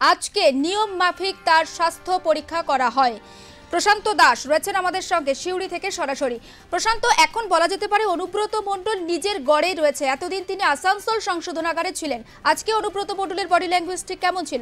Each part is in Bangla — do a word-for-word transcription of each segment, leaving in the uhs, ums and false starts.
আজকে নিয়ম মাফিক তার স্বাস্থ্য পরীক্ষা করা হয়। প্রশান্ত দাস রয়েছেন আমাদের সঙ্গে শিউড়ি থেকে সরাসরি। প্রশান্ত, এখন বলা যেতে পারে অনুব্রত মণ্ডল নিজের গড়ে রয়েছে, এতদিন তিনি আসানসোল সংশোধনাগারে ছিলেন, আজকে অনুব্রত মণ্ডলের বডি ল্যাঙ্গুয়েজ ঠিক কেমন ছিল?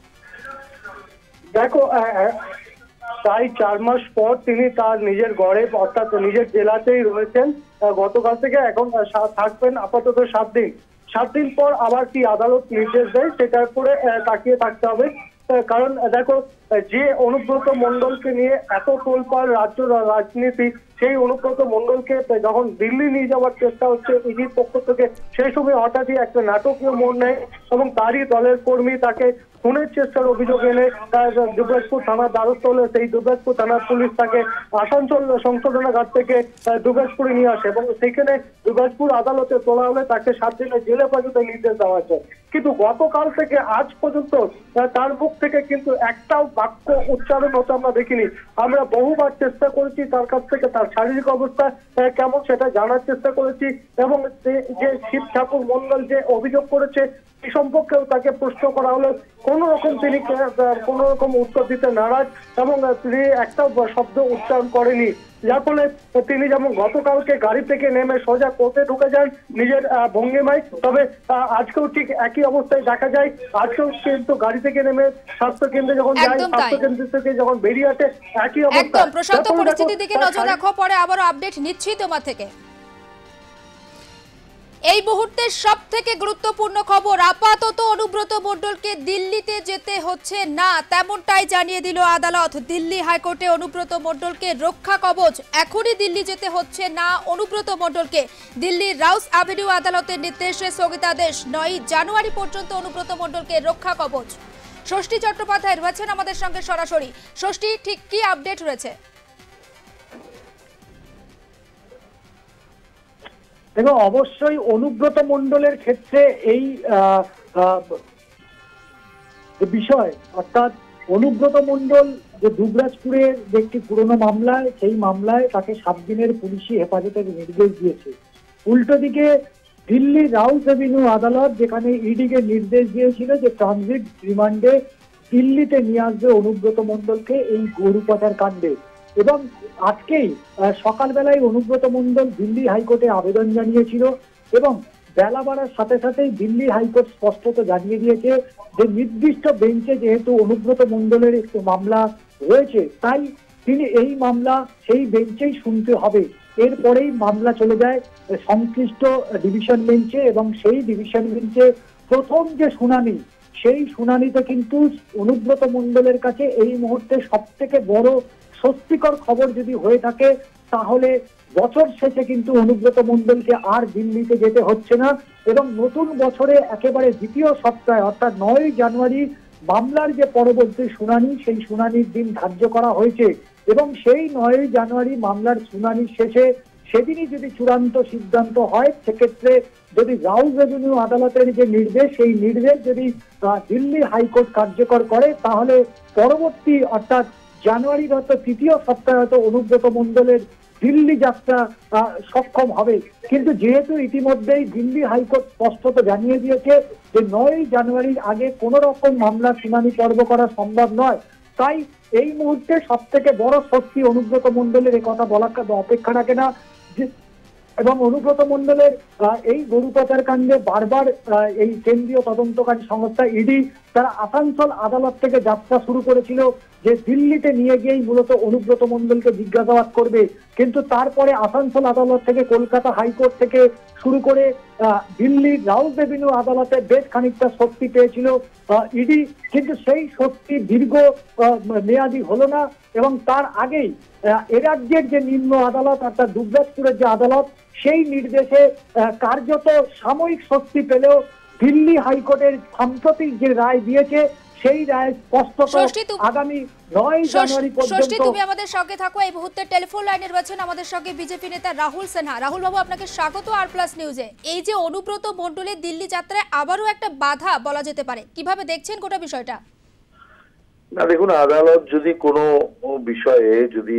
দেখো, প্রায় চার মাস পর তিনি তার নিজের গড়ে অর্থাৎ নিজের জেলাতেই রয়েছেন। গতকাল থেকে এখন থাকবেন আপাতত সাত দিন। সাত দিন পর আবার কি আদালত নির্দেশ দেয় সেটার উপরে তাকিয়ে থাকতে হবে। কারণ দেখো, যে অনুব্রত মণ্ডলকে নিয়ে এত তোলপাড় রাজ্য রাজনীতি, সেই অনুব্রত মণ্ডলকে যখন দিল্লি নিয়ে যাওয়ার চেষ্টা হচ্ছে ইডির পক্ষ থেকে, সেই সময় হঠাৎই একটা নাটকীয় মোড় নেয় এবং তারই দলের কর্মী তাকে খুনের চেষ্টার অভিযোগ এনে দুবরাজপুর থানার দ্বারস্থ হলে সেই দুবরাজপুর থানার পুলিশ তাকে আসানসোল সংশোধনাগার থেকে দুবরাজপুরে নিয়ে আসে এবং সেখানে দুবরাজপুর আদালতে তোলা হলে তাকে সাত দিনের জেলে হেফাজতে নির্দেশ দেওয়া হয়েছে। কিন্তু গতকাল থেকে আজ পর্যন্ত তার মুখ থেকে কিন্তু একটাও বাক্য উচ্চারণ হতে আমরা দেখিনি। আমরা বহুবার চেষ্টা করেছি তার কাছ থেকে তার শারীরিক অবস্থা কেমন সেটা জানার চেষ্টা করেছি এবং যে শিব ঠাকুর মণ্ডল যে অভিযোগ করেছে এই সম্পর্কেও তাকে প্রশ্ন করা হলে কোন রকম তিনি কোন রকম উত্তর দিতে নারাজ এবং তিনি একটা শব্দ উচ্চারণ করেনি, যার ফলে তিনি যেমন গতকালকে গাড়ি থেকে নেমে সোজা কোর্টে ঢুকে যান নিজের ভঙ্গিমায়, তবে আজকেও ঠিক একই অবস্থায় দেখা যায়। আজকেও কিন্তু গাড়ি থেকে নেমে স্বাস্থ্য কেন্দ্রে যখন যায়, স্বাস্থ্য কেন্দ্র থেকে যখন বেরিয়ে আসে একই অবস্থা। প্রশান্ত, পরিস্থিতির দিকে নজর রাখো, পরে আবারও আপডেট নিচ্ছি তোমার থেকে। এই মুহূর্তে সব থেকে গুরুত্বপূর্ণ খবর, আপাতত অনুব্রত মণ্ডলকে দিল্লিতে যেতে হচ্ছে না, তেমনটাই জানিয়ে দিল আদালত। দিল্লি হাইকোর্টে অনুব্রত মণ্ডলকে রক্ষা কবচ, এখনই দিল্লি যেতে হচ্ছে না অনুব্রত মণ্ডলকে। দিল্লির রাউস অ্যাভিনিউ আদালতের নির্দেশে স্থগিতাদেশ, নয় জানুয়ারি পর্যন্ত অনুব্রত মণ্ডলকে রক্ষা কবচ। ষষ্ঠী চট্টোপাধ্যায় রয়েছেন আমাদের সঙ্গে সরাসরি। ষষ্ঠী, ঠিক কি আপডেট রয়েছে? দেখো, অবশ্যই অনুব্রত মণ্ডলের ক্ষেত্রে এই বিষয়, অর্থাৎ অনুব্রত মণ্ডল যে দুবরাজপুরের একটি পুরনো মামলায়, সেই মামলায় তাকে সাত দিনের পুলিশি হেফাজতের নির্দেশ দিয়েছে। উল্টো দিকে দিল্লি রাউস এভিনিউ আদালত, যেখানে ইডিকে নির্দেশ দিয়েছিল যে ট্রানজিট রিমান্ডে দিল্লিতে নিয়ে আসবে অনুব্রত মণ্ডলকে এই গরু পাচার কাণ্ডে, এবং আজকেই সকালবেলায় অনুব্রত মণ্ডল দিল্লি হাইকোর্টে আবেদন জানিয়েছিল এবং বেলা বাড়ার সাথে সাথেই দিল্লি হাইকোর্ট স্পষ্টত জানিয়ে দিয়েছে যে নির্দিষ্ট বেঞ্চে যেহেতু অনুব্রত মণ্ডলের একটি মামলা রয়েছে, তাই তিনি এই মামলা সেই বেঞ্চেই শুনতে হবে। এরপরেই মামলা চলে যায় সংশ্লিষ্ট ডিভিশন বেঞ্চে এবং সেই ডিভিশন বেঞ্চে প্রথম যে শুনানি, সেই শুনানিতে কিন্তু অনুব্রত মণ্ডলের কাছে এই মুহূর্তে সব থেকে বড় স্বস্তিকর খবর যদি হয়ে থাকে, তাহলে বছর শেষে কিন্তু অনুব্রত মণ্ডলকে আর দিল্লিতে যেতে হচ্ছে না এবং নতুন বছরে একেবারে দ্বিতীয় সপ্তাহে অর্থাৎ নয় জানুয়ারি মামলার যে পরবর্তী শুনানি, সেই শুনানির দিন ধার্য করা হয়েছে এবং সেই নয় জানুয়ারি মামলার শুনানি শেষে সেদিনই যদি চূড়ান্ত সিদ্ধান্ত হয়, সেক্ষেত্রে যদি রাউস এভিনিউ আদালতের যে নির্দেশ, সেই নির্দেশ যদি দিল্লি হাইকোর্ট কার্যকর করে, তাহলে পরবর্তী অর্থাৎ জানুয়ারির হয়তো তৃতীয় সপ্তাহে হয়তো অনুব্রত মণ্ডলের দিল্লি যাত্রা সক্ষম হবে। কিন্তু যেহেতু ইতিমধ্যেই দিল্লি হাইকোর্ট স্পষ্টত জানিয়ে দিয়েছে যে নয় জানুয়ারির আগে কোনো রকম মামলা শুনানি পর্ব করা সম্ভব নয়, তাই এই মুহূর্তে সব থেকে বড় স্বস্তি অনুব্রত মণ্ডলের কথা বলা অপেক্ষা রাখে না। এবং অনুব্রত মণ্ডলের এই গরু পাচার কাণ্ডে বারবার এই কেন্দ্রীয় তদন্তকারী সংস্থা ইডি তারা আসানসোল আদালত থেকে যাত্রা শুরু করেছিল যে দিল্লিতে নিয়ে গিয়েই মূলত অনুব্রত মণ্ডলকে জিজ্ঞাসাবাদ করবে, কিন্তু তারপরে আসানসোল আদালত থেকে কলকাতা হাইকোর্ট থেকে শুরু করে দিল্লির রাউস এভিনিউ আদালতে বেশ খানিকটা শক্তি পেয়েছিল ইডি, কিন্তু সেই শক্তি দীর্ঘ মেয়াদী হলো না এবং তার আগেই এ রাজ্যের যে নিম্ন আদালত অর্থাৎ দুবরাজপুরের যে আদালত, সেই নির্দেশে কার্যত সাময়িক স্বস্তি পেলেও দিল্লি হাইকোর্টের সাম্প্রতিক যে রায় দিয়েছে, সেই রায় স্পষ্টত আগামী নয় জানুয়ারি পর্যন্ত। তুমি আমাদের সঙ্গে থাকো, এই মুহূর্তে টেলিফোন লাইনে রয়েছেন আমাদের সঙ্গে বিজেপি নেতা রাহুল সিনহা। রাহুল বাবু, আপনাকে স্বাগত আর প্লাস নিউজে। এই যে অনুব্রত মণ্ডলের দিল্লি যাত্রায় আবারও একটা বাধা বলা যেতে পারে, কিভাবে দেখছেন গোটা বিষয়টা? না দেখুন, আদালত যদি কোনো বিষয়ে যদি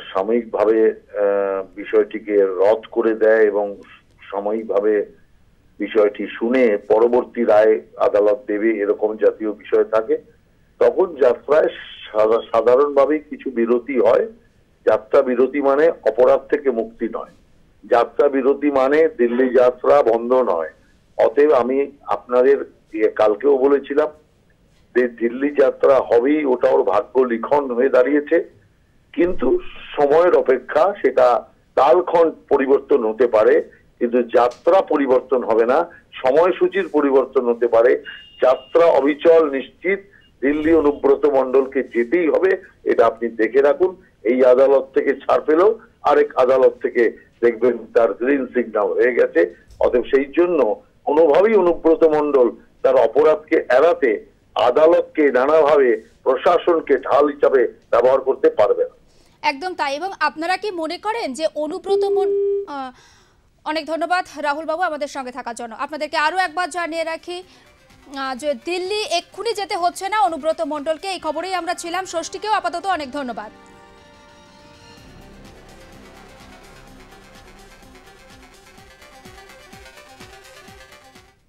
সাময়িকভাবে বিষয়টিকে রদ করে দেয় এবং সাময়িকভাবে বিষয়টি শুনে পরবর্তী রায় আদালত দেবে এরকম জাতীয় বিষয় থাকে, তখন যাত্রায় সাধা- সাধারণভাবেই কিছু বিরতি হয়। যাত্রা বিরতি মানে অপরাধ থেকে মুক্তি নয়, যাত্রা বিরতি মানে দিল্লি যাত্রা বন্ধ নয়। অতএব আমি আপনাদের ইয়ে কালকেও বলেছিলাম যে দিল্লি যাত্রা হবেই, ওটা ওর ভাগ্য লিখন হয়ে দাঁড়িয়েছে। কিন্তু সময়ের অপেক্ষা, সেটা কালখণ্ড পরিবর্তন হতে পারে কিন্তু যাত্রা পরিবর্তন হবে না, সময়সূচির পরিবর্তন হতে পারে। যাত্রা অবিচল নিশ্চিত, দিল্লি অনুব্রত মণ্ডলকে যেতেই হবে, এটা আপনি দেখে রাখুন। এই আদালত থেকে ছাড় পেলেও আরেক আদালত থেকে দেখবেন তার গ্রিন সিগন্যাল হয়ে গেছে। অতএব সেই জন্য কোনোভাবেই অনুব্রত মণ্ডল তার অপরাধকে এড়াতে আদালতকে নানাভাবে প্রশাসনকে ঢাল হিসাবে ব্যবহার করতে পারবে না। একদম তাই। এবং আপনারা কি মনে করেন যে অনুব্রত মন- আহ, অনেক ধন্যবাদ রাহুল বাবু আমাদের সঙ্গে থাকার জন্য। আপনাদেরকে আরো একবার জানিয়ে রাখি আহ, যে দিল্লি এক্ষুনি যেতে হচ্ছে না অনুব্রত মণ্ডলকে, এই খবরেই আমরা ছিলাম। ষষ্ঠীকেও আপাতত অনেক ধন্যবাদ।